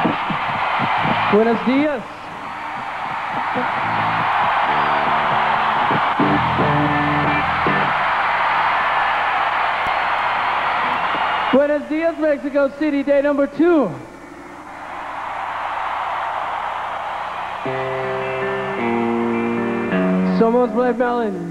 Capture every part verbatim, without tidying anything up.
Buenos dias. Buenos dias, Mexico City, day number two. Somos Black Melon.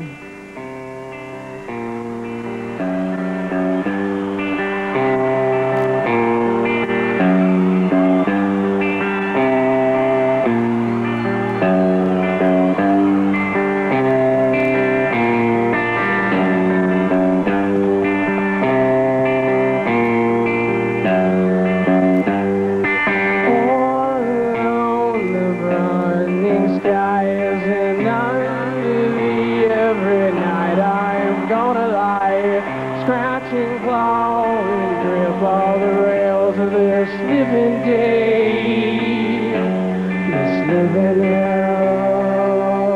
Scratching, clawing, grip all the rails of this living day, this living hell,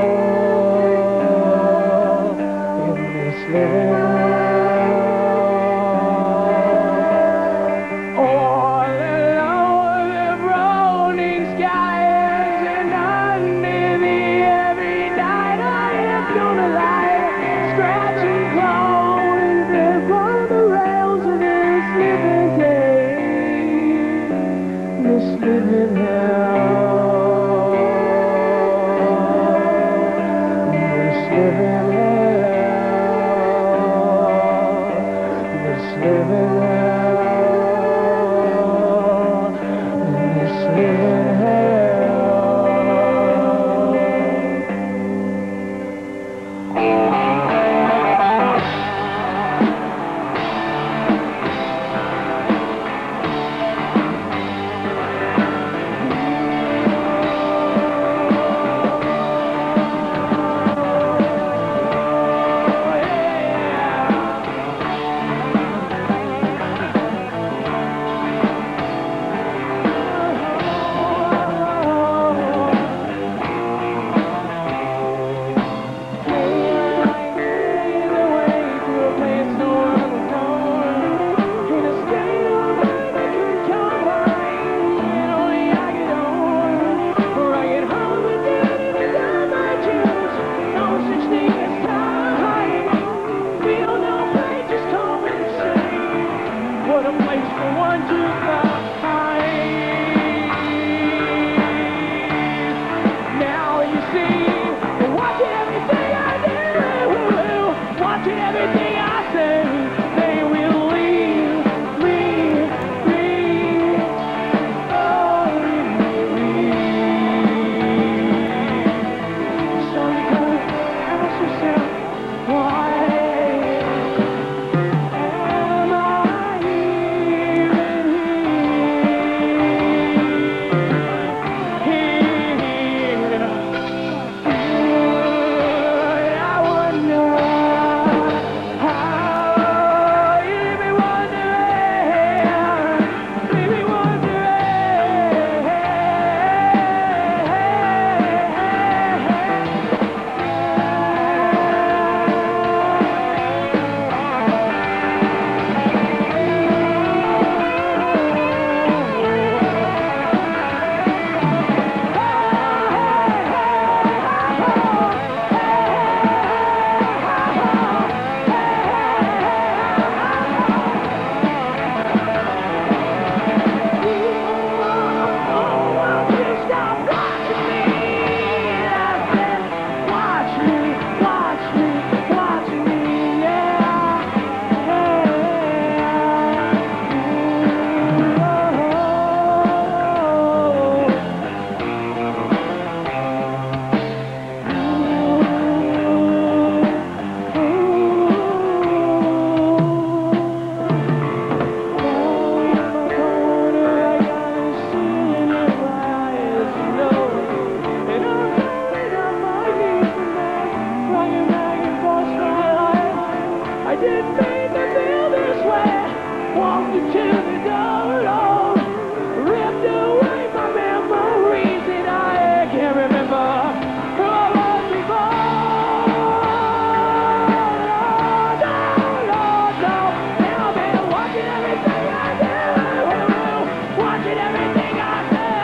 in this living hell. All along the broadening skies and under the every night I am gonna lie, scratching, clawing. Living hell, this living hell, this living hell, this living watching everything I do, watching everything I say.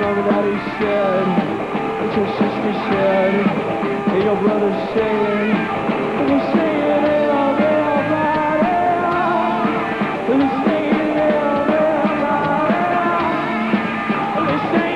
mom and daddy said, what your sister said, and your brother saying, and we're saying it all about it, and we're saying it all about it, and we're saying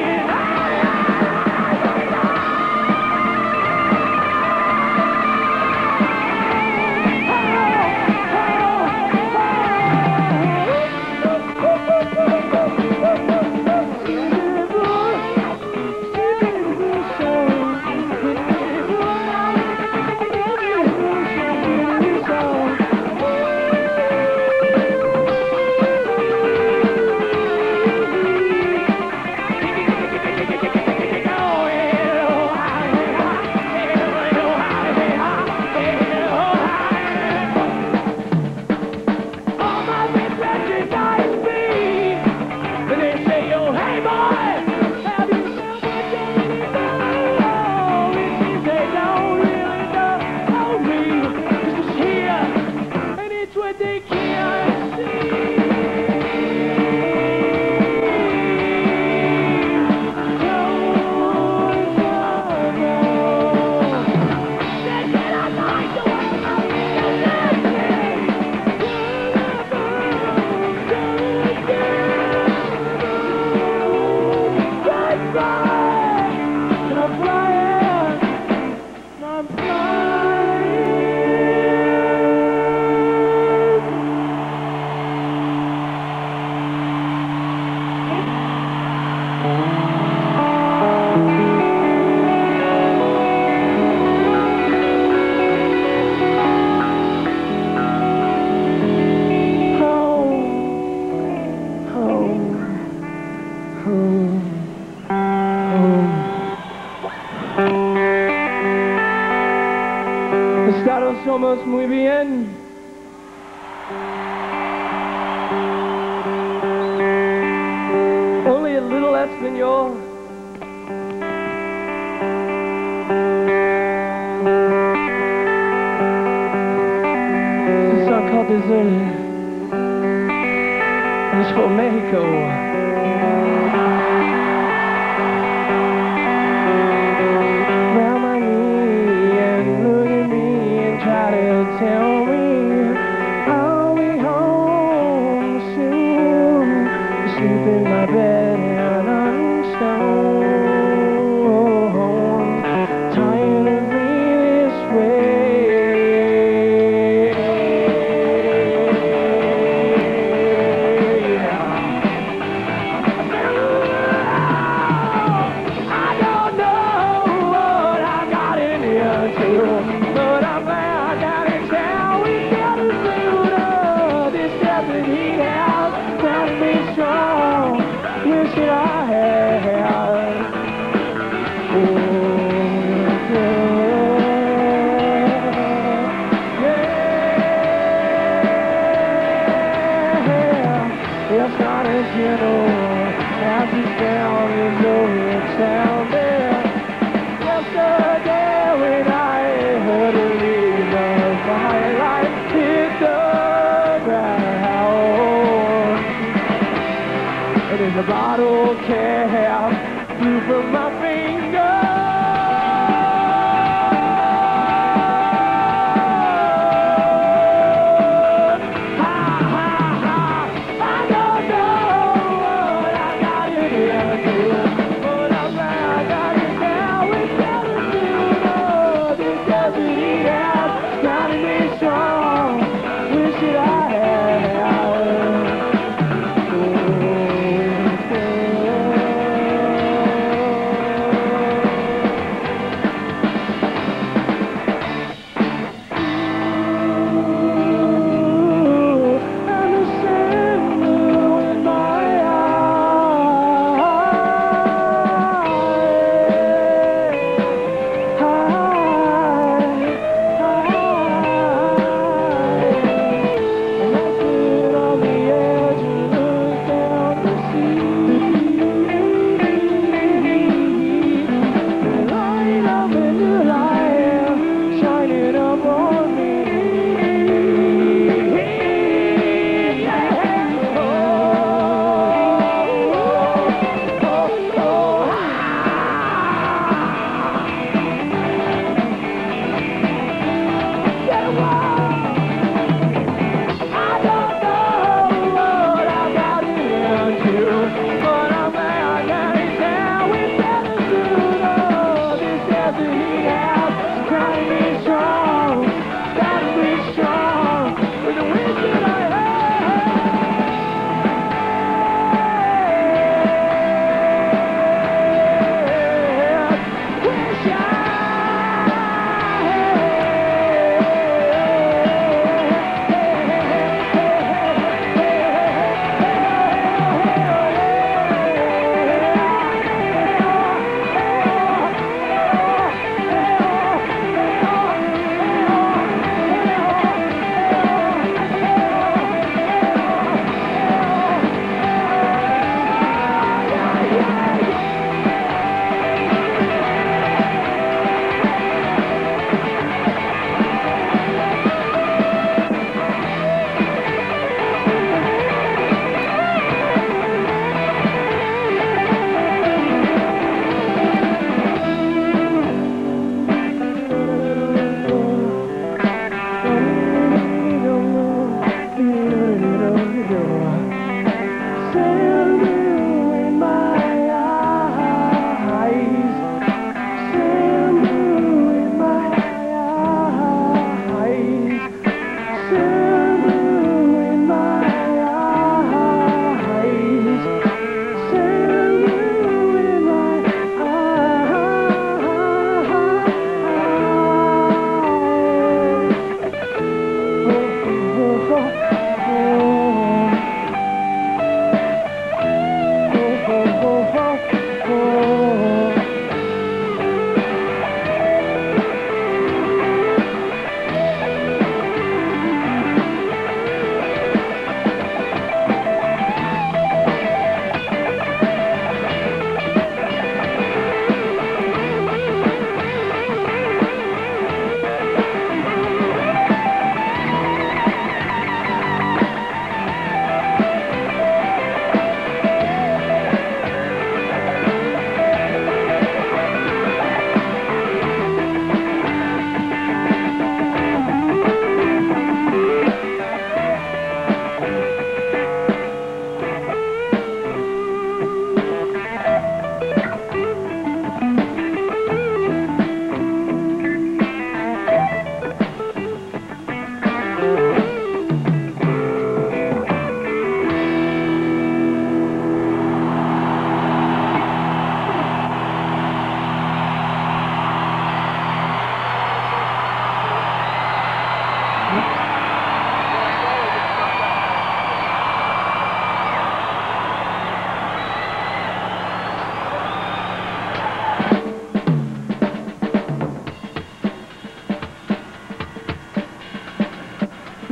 Estados somos muy bien. Only a little español. It's a song called Deserted. And it's for Mexico. Tell me I'll be home soon. Sleep in my bed and I'm stoned. Tired of being this way. I don't know what I got in here too, but I'm glad that wish that I had. Oh, yeah. It's not as gentle as it's down in the town there. Yesterday when I heard a leave the firelight hit the ground. And in the bottle cap flew from my finger. Ha ha ha! I don't know what I got in here to, but I'm glad I got it now. It's better to know this doesn't eat out. Gotta be strong. Wish that I had.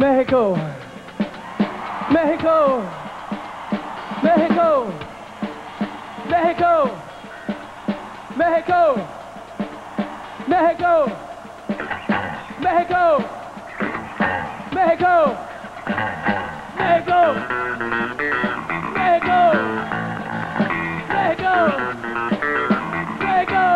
Mexico, Mexico, Mexico, Mexico, Mexico, Mexico, Mexico, Mexico, Mexico, Mexico, Mexico, Mexico,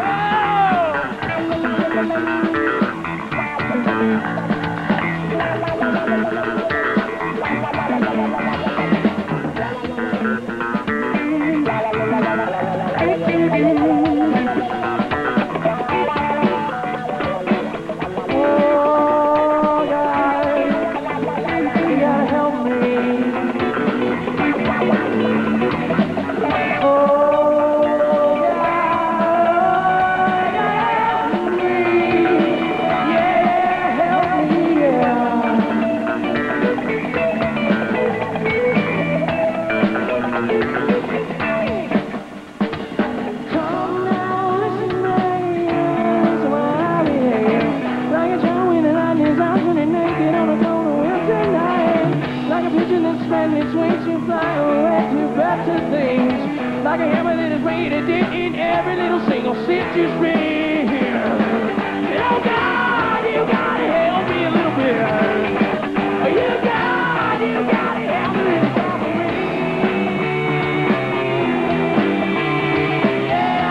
like a hammer that is ready to dip in every little single citrus ring. Oh God, you gotta help me a little bit. You God, you gotta help me a little bit. Yeah.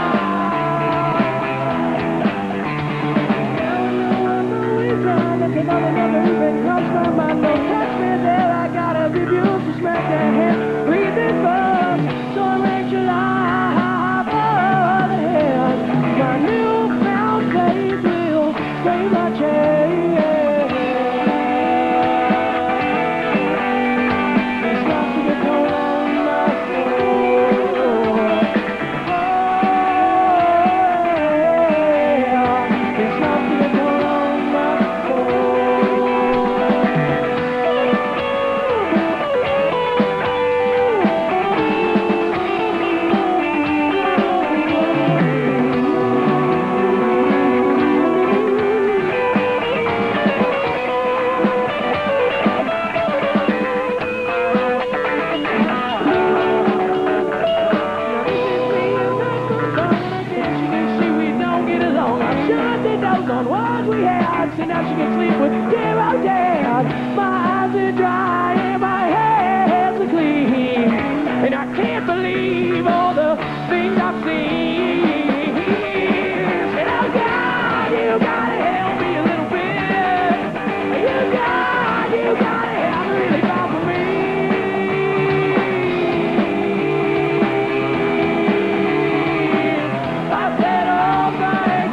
Cause all the never even comes from my no touch me there. I gotta be beautiful, smack that hand, breathe it first. So I make your life over the head. My newfound faith will save my change. It's not to get told on my soul. It's not to get told on my soul. On what we had, so now she can sleep with zero dad. My eyes are dry and my hands are clean, and I can't believe all the things I've seen. And oh God, you gotta help me a little bit. You God, you gotta help me really far for me. I said, oh thank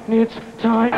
It's time.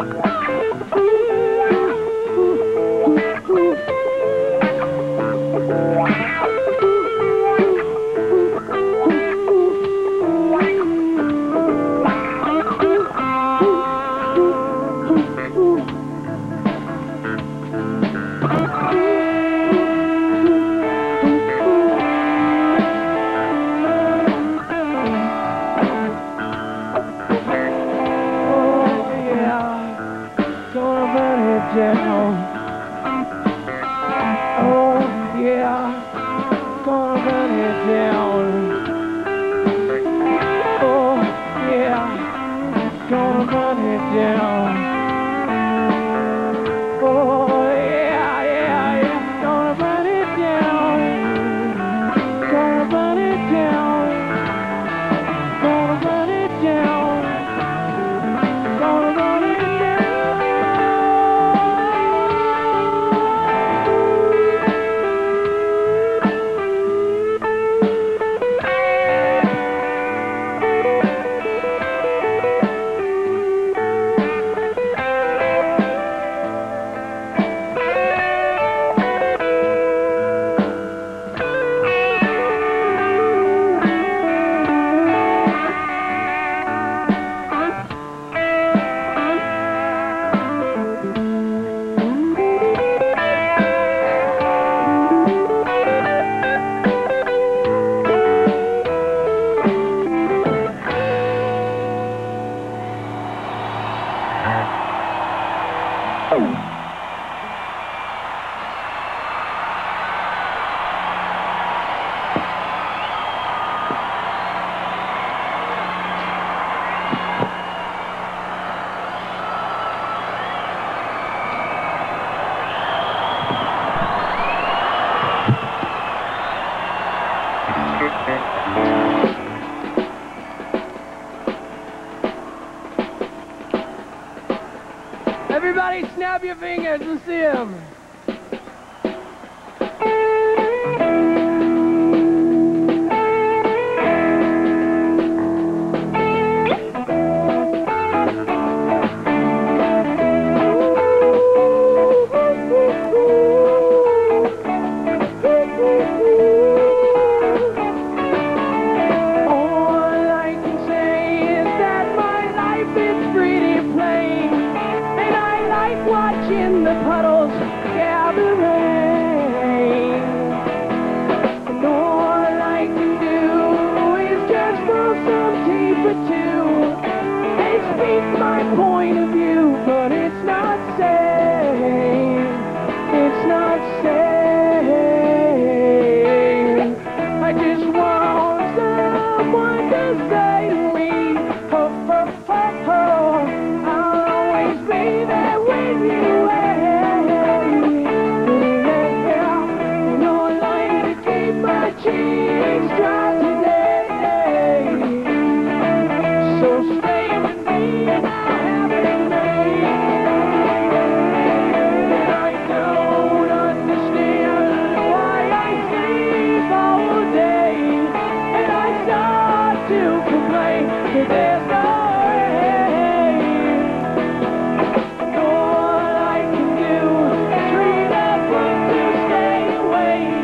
down. Oh yeah, gonna run it down. Oh yeah, gonna run it down. Oh yeah, yeah, yeah, gonna run it down. Gonna run it down. Gonna run it down. Gonna run it down. Everybody snap your fingers and see them. Watching the puddles gather rain, and all I can do is just roll some tea for two and speak my point of view, but it's not safe, it's not safe. I just want someone to say to me, ho, ho, ho, ho, I'll always be there with you. Cheeks dry today, so stay with me and I'll have it made. I don't understand why I sleep all day, and I start to complain that there's no rain. All I can do is read a book to stay awake.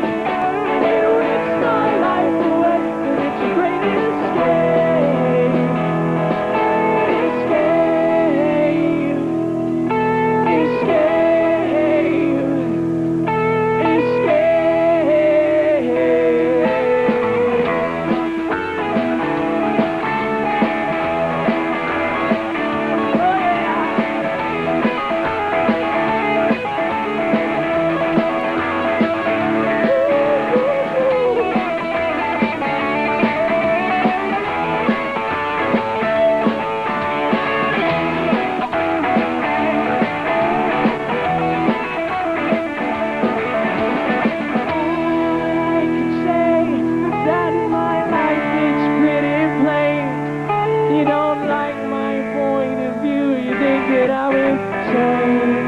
That I would say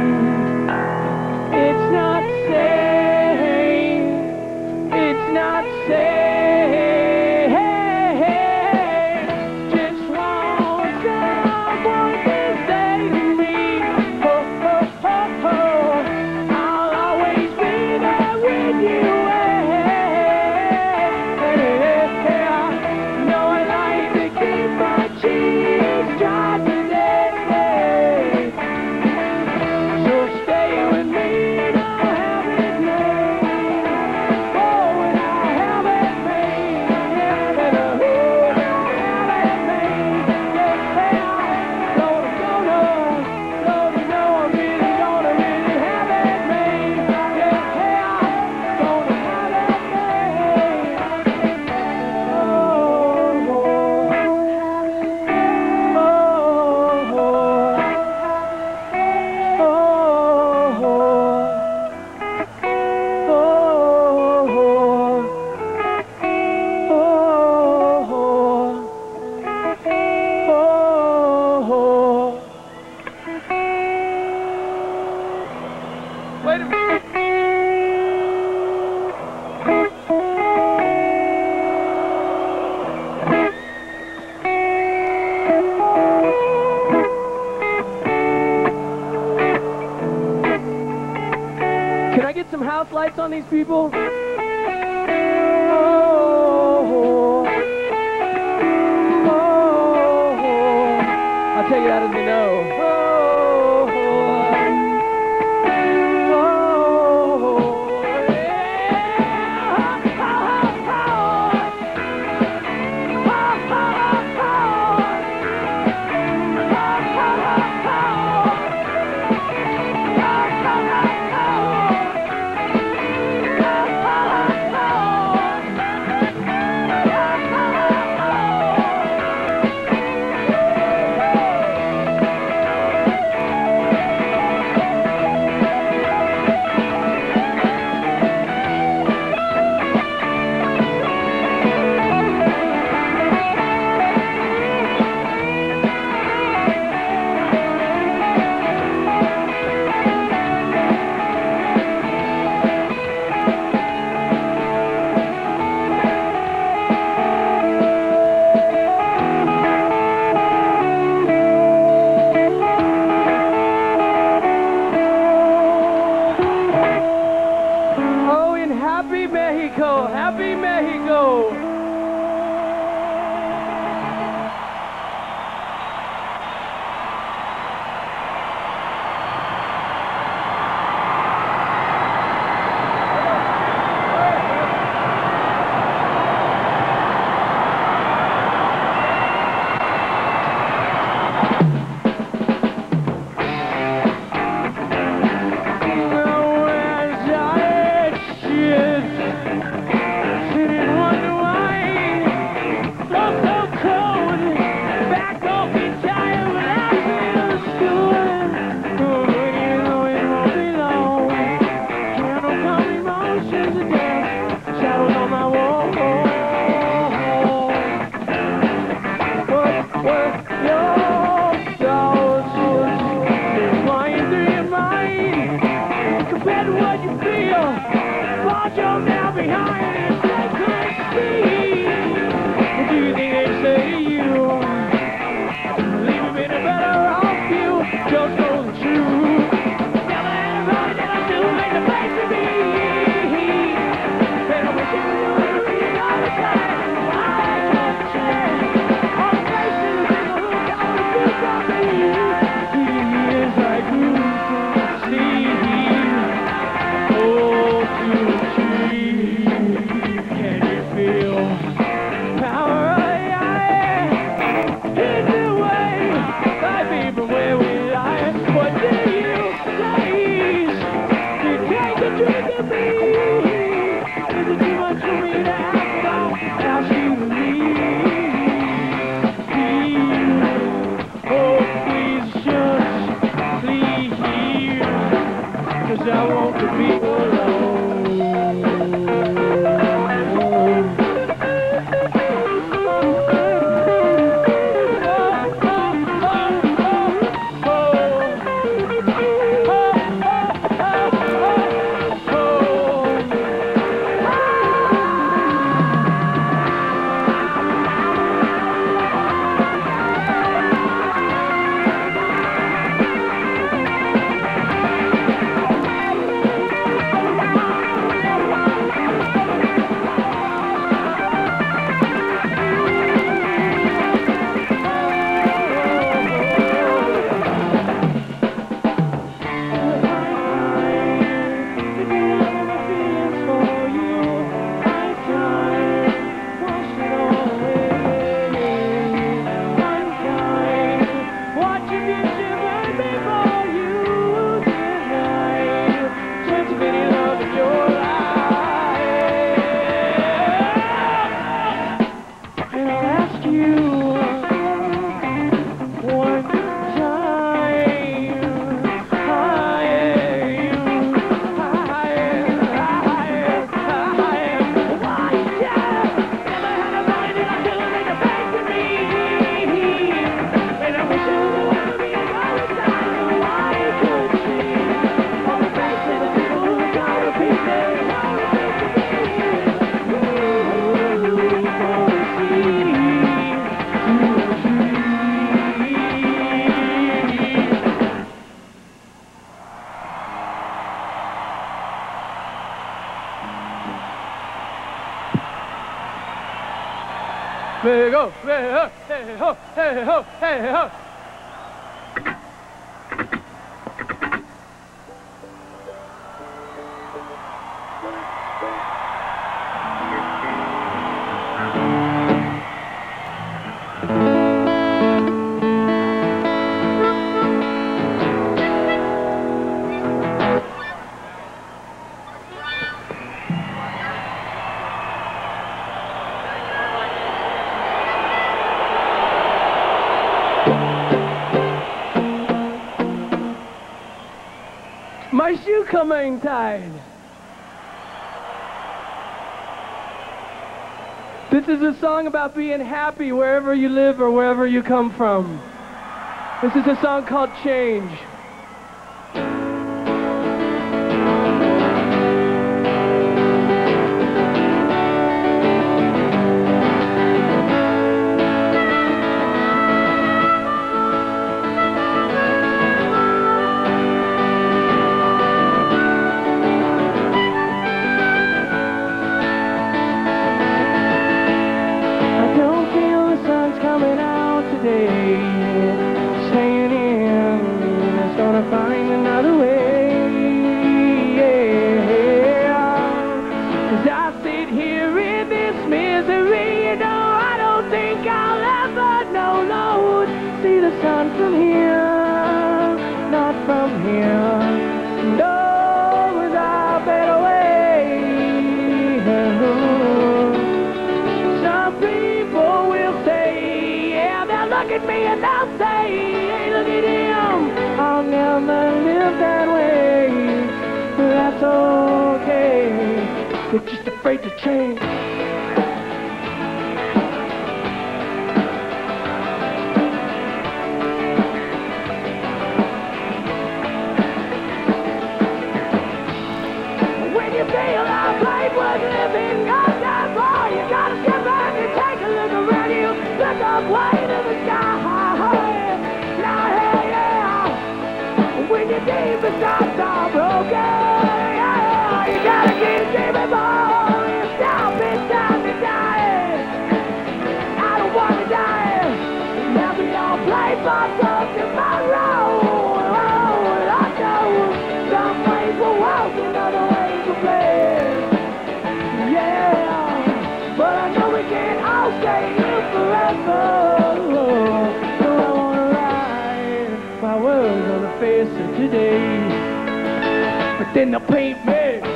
it's not safe, it's not safe. Just want someone to say to me, get some house lights on these people? Oh, oh, oh. I'll tell you that as we know. Oh, Happy Mexico! Happy Mexico! From where we lie. Hey go, hey ho, hey ho, hey ho, hey ho. My shoe coming tied. This is a song about being happy wherever you live or wherever you come from. This is a song called Change. Staying in, it's gonna find another way, yeah. As I sit here in this misery, you know I don't think I'll ever know, Lord, see the sun from here, not from here. No, there's a better way. Some people will say, yeah, they'll look at me and they'll say, hey, look at him, I'll never live that way. That's okay, they're just afraid to change. When you feel like life was living, God's that far, you gotta step back and take a look around you. Look up way to the sky. Now, hey, yeah. When your deep inside's all broken, yeah, you gotta keep dreaming more. Stop, it's time to die. I don't wanna die. Now we all play for some tomorrow. Oh, I know some ways will walk and other ways will play. Yeah, but I know we can't all stay here forever. So I wanna write my words on the face of today, but then they'll paint me.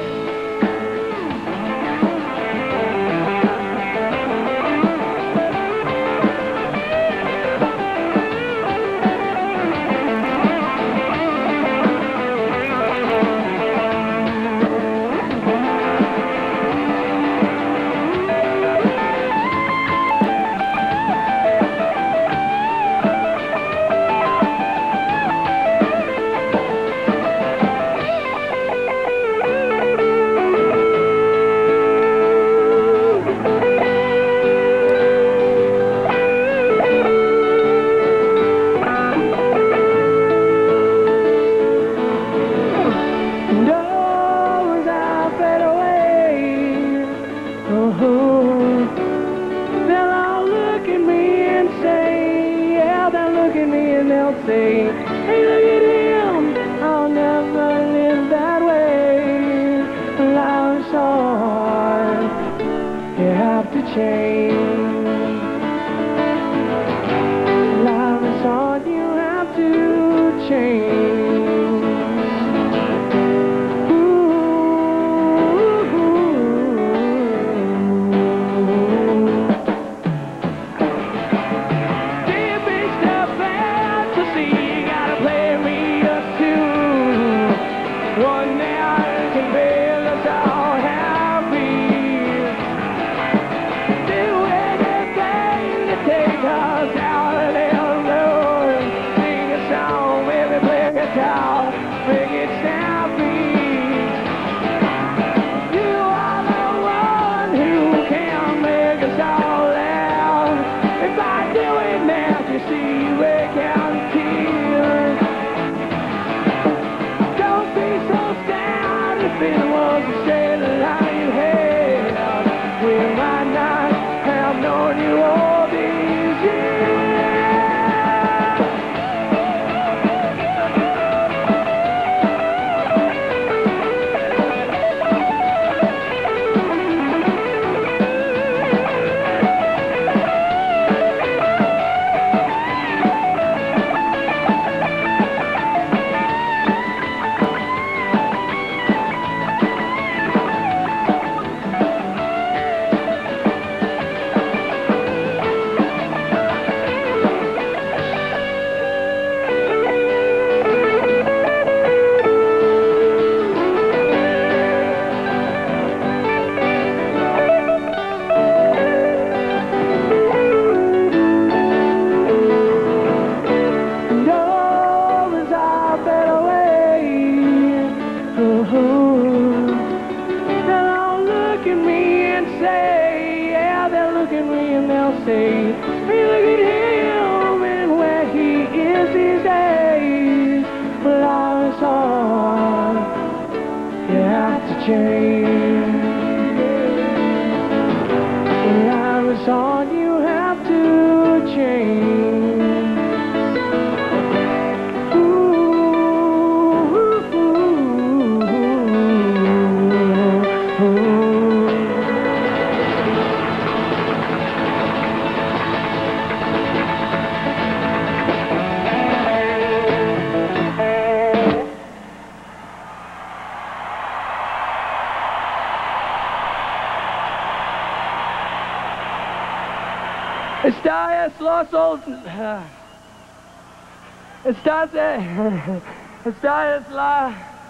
They'll all look at me and say, yeah, they'll look at me and they'll say, hey, look at him, I'll never live that way. Life's hard, you have to change. Life is hard, you have to change. One night can make us all happy. Do anything to take us out of this road. Sing a song, maybe play a guitar, make it snappy. You are the one who can make us all laugh. And by doing that, you see we can tears. If it was a straight line you had, we might not have known you all. change. Life is hard, you have to change. Está es los old. Está Está es la.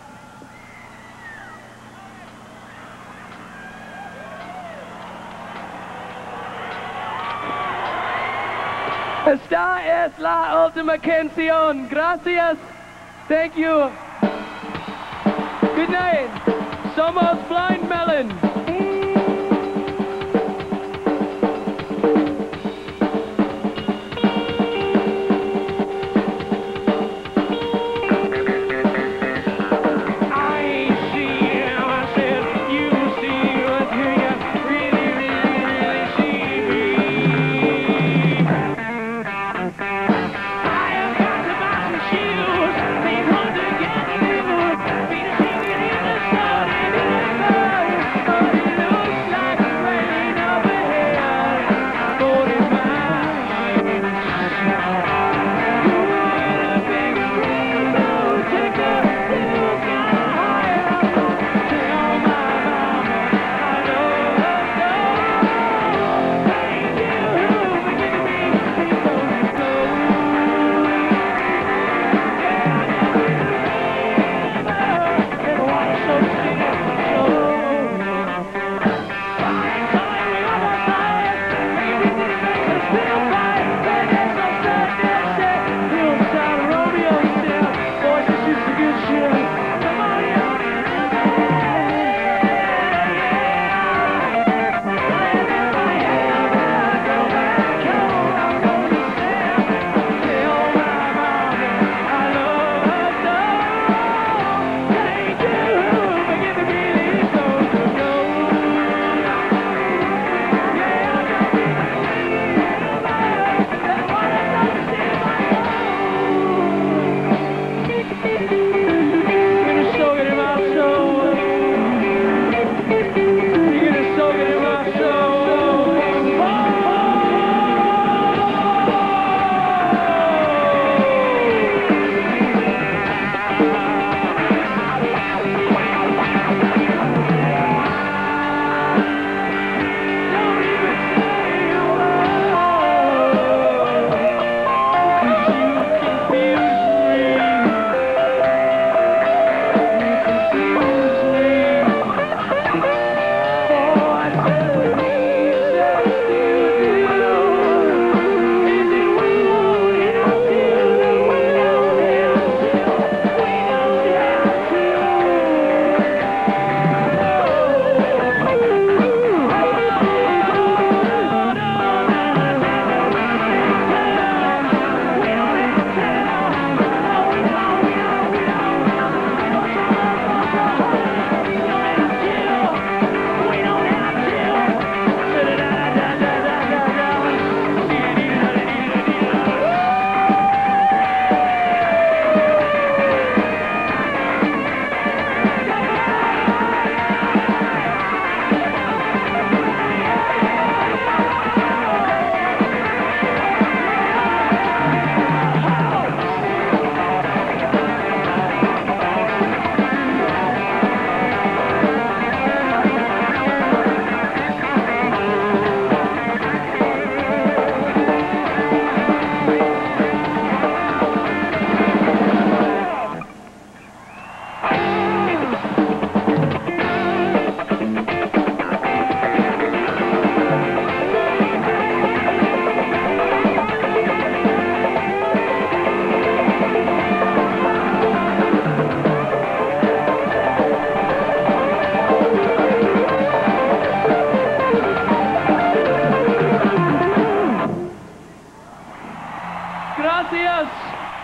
Esta es la última canción. Gracias. Thank you. Good night. Somos Blind Melon.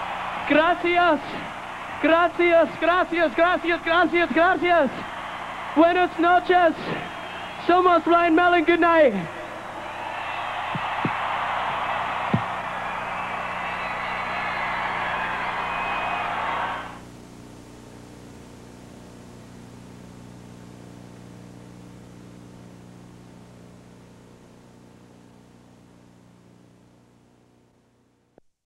Gracias, gracias, gracias, gracias, gracias, gracias. Buenas noches. Somos Blind Melon. Good night.